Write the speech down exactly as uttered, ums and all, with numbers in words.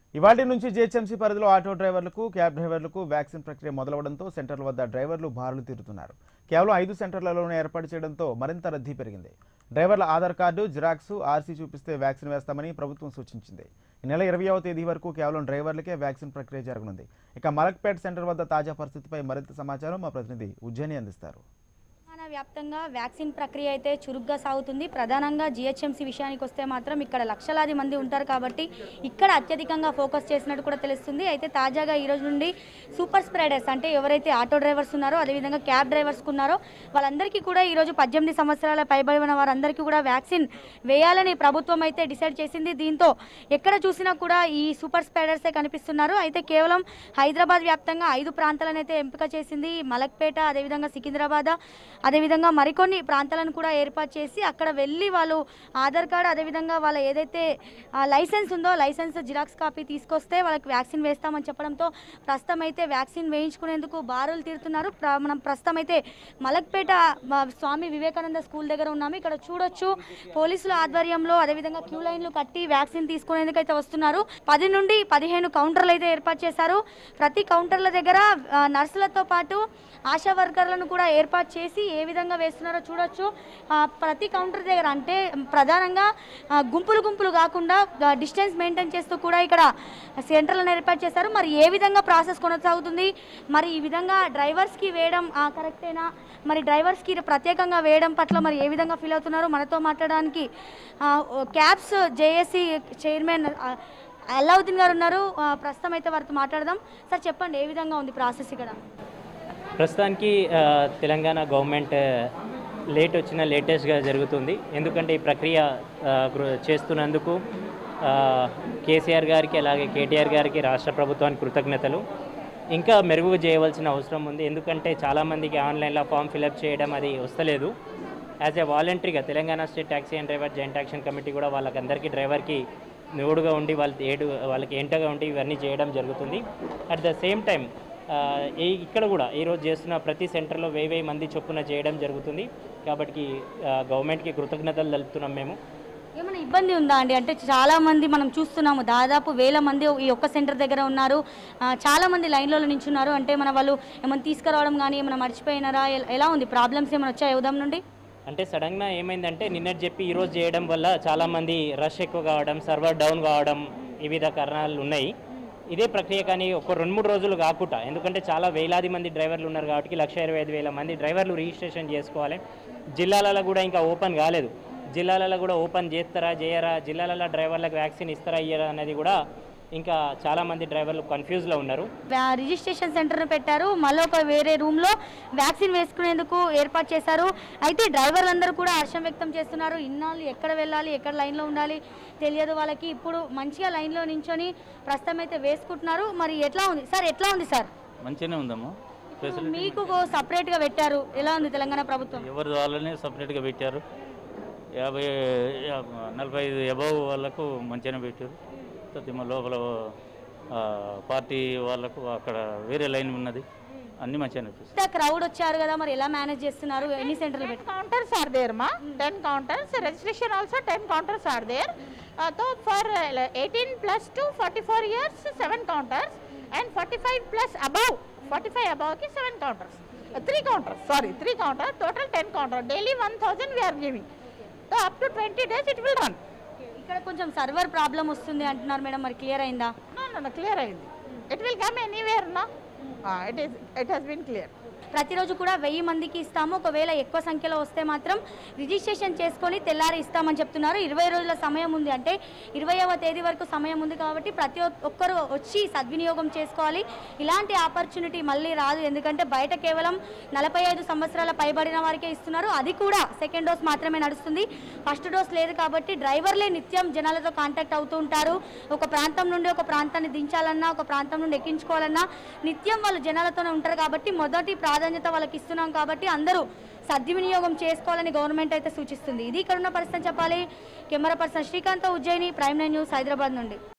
ఇవాటి నుంచి జీహెచ్ఎంసీ పరిధిలో ఆటో డ్రైవర్లకు, క్యాబ్ డ్రైవర్లకు వ్యాక్సిన్ ప్రక్రియ మొదలవడంతో సెంటర్ల వద్ద డ్రైవర్లు బారులు తీరుతున్నారు. కేవలం ఐదు సెంటర్లలోనే ఏర్పాటు చేయడంతో మరింత రద్దీ పెరిగింది. డ్రైవర్ల ఆధార్ కార్డు, జిరాక్స్, ఆర్సీ చూపిస్తే వ్యాక్సిన్ వేస్తామని ప్రభుత్వం సూచించింది. ఈ నెల ఇరవైవ తేదీ వరకు కేవలం డ్రైవర్లకే వ్యాక్సిన్ ప్రక్రియ జరగనుంది. ఇక మలక్పేట్ సెంటర్ వద్ద తాజా పరిస్థితిపై మరింత సమాచారం మా ప్రతినిధి ఉజ్జయిని అందిస్తారు. వ్యాప్తంగా వ్యాక్సిన్ ప్రక్రియ అయితే చురుగ్గా సాగుతుంది. ప్రధానంగా జిహెచ్ఎంసీ విషయానికి వస్తే మాత్రం ఇక్కడ లక్షలాది మంది ఉంటారు కాబట్టి ఇక్కడ అత్యధికంగా ఫోకస్ చేసినట్టు కూడా తెలుస్తుంది. అయితే తాజాగా ఈ రోజు నుండి సూపర్ స్ప్రెడర్స్ అంటే ఎవరైతే ఆటో డ్రైవర్స్ ఉన్నారో అదేవిధంగా క్యాబ్ డ్రైవర్స్ ఉన్నారో వాళ్ళందరికీ కూడా ఈరోజు పద్దెనిమిది సంవత్సరాల పైబడిన వారందరికీ కూడా వ్యాక్సిన్ వేయాలని ప్రభుత్వం అయితే డిసైడ్ చేసింది. దీంతో ఎక్కడ చూసినా కూడా ఈ సూపర్ స్ప్రెడర్సే కనిపిస్తున్నారు. అయితే కేవలం హైదరాబాద్ వ్యాప్తంగా ఐదు ప్రాంతాలను అయితే ఎంపిక చేసింది. మలక్పేట, అదేవిధంగా సికింద్రాబాద్, అదేవిధంగా మరికొన్ని ప్రాంతాలను కూడా ఏర్పాటు చేసి అక్కడ వెళ్ళి వాళ్ళు ఆధార్ కార్డు, అదేవిధంగా వాళ్ళ ఏదైతే లైసెన్స్ ఉందో లైసెన్స్ జిరాక్స్ కాపీ తీసుకొస్తే వాళ్ళకి వ్యాక్సిన్ వేస్తామని చెప్పడంతో ప్రస్తుతం అయితే వ్యాక్సిన్ వేయించుకునేందుకు బారులు తీరుతున్నారు. మనం ప్రస్తుతం అయితే మలక్పేట స్వామి వివేకానంద స్కూల్ దగ్గర ఉన్నాము. ఇక్కడ చూడొచ్చు పోలీసుల ఆధ్వర్యంలో అదేవిధంగా క్యూ లైన్లు కట్టి వ్యాక్సిన్ తీసుకునేందుకు అయితే వస్తున్నారు. పది నుండి పదిహేను కౌంటర్లు అయితే ఏర్పాటు చేశారు. ప్రతి కౌంటర్ల దగ్గర నర్సులతో పాటు ఆశా వర్కర్లను కూడా ఏర్పాటు చేసి ఏ విధంగా వేస్తున్నారో చూడొచ్చు. ప్రతి కౌంటర్ దగ్గర అంటే ప్రధానంగా గుంపులు గుంపులు కాకుండా డిస్టెన్స్ మెయింటైన్ చేస్తూ కూడా ఇక్కడ సెంటర్లను ఏర్పాటు చేశారు. మరి ఏ విధంగా ప్రాసెస్ కొనసాగుతుంది, మరి ఈ విధంగా డ్రైవర్స్కి వేయడం కరెక్టేనా, మరి డ్రైవర్స్కి ప్రత్యేకంగా వేయడం పట్ల మరి ఏ విధంగా ఫీల్ అవుతున్నారో మనతో మాట్లాడడానికి క్యాబ్స్ జేఏసీ చైర్మన్ అల్లావుద్దీన్ గారు ఉన్నారు. ప్రస్తుతం అయితే వారితో మాట్లాడదాం. సార్ చెప్పండి, ఏ విధంగా ఉంది ప్రాసెస్ ఇక్కడ? ప్రస్తుతానికి తెలంగాణ గవర్నమెంట్ లేట్ వచ్చిన లేటెస్ట్గా జరుగుతుంది. ఎందుకంటే ఈ ప్రక్రియ చేస్తున్నందుకు కేసీఆర్ గారికి అలాగే కేటీఆర్ గారికి రాష్ట్ర ప్రభుత్వానికి కృతజ్ఞతలు. ఇంకా మెరుగు చేయవలసిన అవసరం ఉంది. ఎందుకంటే చాలామందికి ఆన్లైన్లో ఫామ్ ఫిలప్ చేయడం అది వస్తలేదు. యాజ్ ఏ వాలంటరీగా Telangana state taxi and driver joint action committee కూడా వాళ్ళకందరికీ డ్రైవర్కి నోడుగా ఉండి వాళ్ళ ఏడు వాళ్ళకి ఎంటగా ఉండి ఇవన్నీ చేయడం జరుగుతుంది. అట్ ద సేమ్ టైం ఇక్కడ కూడా ఈరోజు చేస్తున్న ప్రతి సెంటర్లో వెయ్యి వెయ్యి మంది చొప్పున చేయడం జరుగుతుంది. కాబట్టి గవర్నమెంట్కి కృతజ్ఞతలు తెలుపుతున్నాం. మేము ఏమైనా ఇబ్బంది ఉందా అండి? అంటే చాలా మంది మనం చూస్తున్నాము, దాదాపు వేల మంది ఈ ఒక్క సెంటర్ దగ్గర ఉన్నారు. చాలా మంది లైన్లలో నించున్నారు. అంటే మన వాళ్ళు ఏమైనా తీసుకురావడం కానీ ఏమైనా మర్చిపోయినారా, ఎలా ఉంది? ప్రాబ్లమ్స్ ఏమైనా వచ్చాయి ఉదయం నుండి? అంటే సడన్గా ఏమైందంటే నిన్నటి చెప్పి ఈరోజు చేయడం వల్ల చాలామంది రష్ ఎక్కువ కావడం, సర్వర్ డౌన్ కావడం, వివిధ కారణాలు ఉన్నాయి. ఇదే ప్రక్రియ కానీ ఒక రెండు మూడు రోజులు కాకుండా, ఎందుకంటే చాలా వేలాది మంది డ్రైవర్లు ఉన్నారు కాబట్టి లక్ష ఇరవై ఐదు వేల మంది డ్రైవర్లు రిజిస్ట్రేషన్ చేసుకోవాలి. జిల్లాలలో కూడా ఇంకా ఓపెన్ కాలేదు. జిల్లాలలో కూడా ఓపెన్ చేస్తారా చేయరా, జిల్లాలలో డ్రైవర్లకు వ్యాక్సిన్ ఇస్తారా ఇయ్యరా అనేది కూడా ఇంకా చాలామంది డ్రైవర్లు కన్ఫ్యూజ్లో ఉన్నారు. రిజిస్ట్రేషన్ సెంటర్ను పెట్టారు, మళ్ళీ ఒక వేరే రూమ్లో వ్యాక్సిన్ వేసుకునేందుకు ఏర్పాటు చేశారు. అయితే డ్రైవర్లందరూ కూడా హర్షం వ్యక్తం చేస్తున్నారు. ఇన్నాళ్ళు ఎక్కడ వెళ్ళాలి, ఎక్కడ లైన్లో ఉండాలి తెలియదు వాళ్ళకి. ఇప్పుడు మంచిగా లైన్లో నించొని ప్రస్తుతం అయితే వేసుకుంటున్నారు. మరి ఎట్లా ఉంది సార్? ఎట్లా ఉంది సార్? మంచిగానే ఉందమ్మా. మీకు సపరేట్గా పెట్టారు, ఎలా ఉంది తెలంగాణ ప్రభుత్వం? ఎవరి వాళ్ళనే సపరేట్గా పెట్టారు. యాభై నలభై ఐదు అబవ్ వాళ్ళకు మంచిగానే పెట్టారు. మా లోపల పార్టీ వాళ్ళకు అక్కడ వేరే లైన్ ఉన్నది, అన్ని మంచిగానే చూస్తారు. క్రౌడ్ వచ్చారు కదా, మరి ఎలా మేనేజ్ చేస్తున్నారు? ఎన్ని సెంటర్లు పెట్టి? కౌంటర్స్ ఆర్ దేర్ మా ten counters, registration also ten counters are there. So for eighteen plus to forty four years seven counters and forty five plus above forty five అబవ్కి seven counters, three counters sorry three counters total ten counter. Daily one thousand we are giving. So up to twenty days it will run. ఇక్కడ కొంచెం server problem వస్తుంది అంటున్నారు madam, మరి clear అయిందా? No no clear అయింది. It will come anywhere నా it is it has been clear. ప్రతిరోజు కూడా వెయ్యి మందికి ఇస్తాము. ఒకవేళ ఎక్కువ సంఖ్యలో వస్తే మాత్రం రిజిస్ట్రేషన్ చేసుకొని తెల్లారి ఇస్తామని చెప్తున్నారు. ఇరవై రోజుల సమయం ఉంది, అంటే ఇరవైవ తేదీ వరకు సమయం ఉంది కాబట్టి ప్రతి ఒక్కరు వచ్చి సద్వినియోగం చేసుకోవాలి. ఇలాంటి ఆపర్చునిటీ మళ్ళీ రాదు. ఎందుకంటే బయట కేవలం నలభై ఐదు సంవత్సరాల పైబడిన వారికే ఇస్తున్నారు. అది కూడా సెకండ్ డోస్ మాత్రమే నడుస్తుంది, ఫస్ట్ డోస్ లేదు. కాబట్టి డ్రైవర్లే నిత్యం జనాలతో కాంటాక్ట్ అవుతూ ఉంటారు. ఒక ప్రాంతం నుండి ఒక ప్రాంతాన్ని దించాలన్నా, ఒక ప్రాంతం నుండి ఎక్కించుకోవాలన్నా నిత్యం వాళ్ళు జనాలతోనే ఉంటారు. కాబట్టి మొదటి ప్రాధాన్యత వాళ్ళకి ఇస్తున్నాం కాబట్టి అందరూ సద్వినియోగం చేసుకోవాలని గవర్నమెంట్ అయితే సూచిస్తుంది. ఇది ఇక్కడ ఉన్న పరిస్థితి చెప్పాలి. Camera person Srikanth, Ujjaini, prime nine news, Hyderabad నుండి.